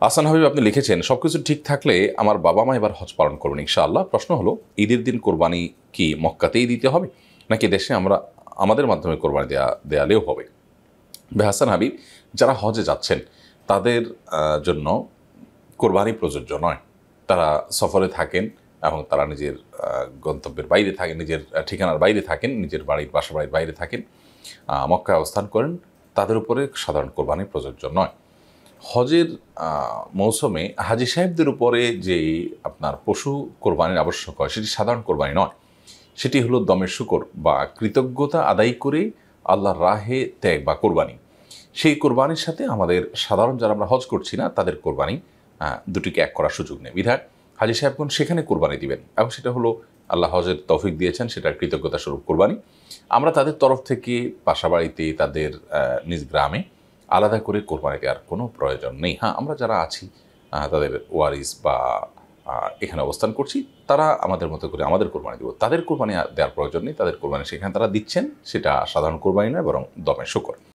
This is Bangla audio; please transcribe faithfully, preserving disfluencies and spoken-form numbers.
আহসান হাবিব আপনি লিখেছেন, সব কিছু ঠিক থাকলে আমার বাবা মা এবার হজ পালন করবেন ইনশাআল্লাহ। প্রশ্ন হলো, ঈদের দিন কোরবানি কি মক্কাতেই দিতে হবে নাকি দেশে আমরা আমাদের মাধ্যমে কোরবানি দেয়া দেয়ালেও হবে? ভাই হাসান হাবিব, যারা হজে যাচ্ছেন তাদের জন্য কোরবানি প্রযোজ্য নয়। তারা সফরে থাকেন এবং তারা নিজের গন্তব্যের বাইরে থাকেন, নিজের ঠিকানার বাইরে থাকেন, নিজের বাড়ির বাসা বাড়ির বাইরে থাকেন, মক্কায় অবস্থান করেন, তাদের উপরে সাধারণ কোরবানি প্রযোজ্য নয়। হজের মৌসুমে হাজি সাহেবদের উপরে যে আপনার পশু কোরবানির আবশ্যক হয় সেটি সাধারণ কোরবানি নয়, সেটি হলো দমের শুকর বা কৃতজ্ঞতা আদায় করে আল্লাহর রাহে ত্যাগ বা কোরবানি। সেই কোরবানির সাথে আমাদের সাধারণ যারা আমরা হজ করছি না তাদের কোরবানি দুটিকে এক করার সুযোগ নেই। বিধায় হাজি সাহেবগণ সেখানে কোরবানি দিবেন এবং সেটা হলো আল্লাহ হজের তৌফিক দিয়েছেন, সেটার কৃতজ্ঞতা স্বরূপ কোরবানি। আমরা তাদের তরফ থেকে বাসা বাড়িতে, তাদের নিজ গ্রামে আলাদা করে কোরবানি দেওয়ার কোনো প্রয়োজন নেই। হ্যাঁ, আমরা যারা আছি তাদের ওয়ারিস বা এখানে অবস্থান করছি, তারা আমাদের মতো করে আমাদের কোরবানি দেব, তাদের কোরবানি দেওয়ার প্রয়োজন নেই। তাদের কোরবানি সেখানে তারা দিচ্ছেন, সেটা সাধারণ কোরবানি নয় বরং দমের শুকর।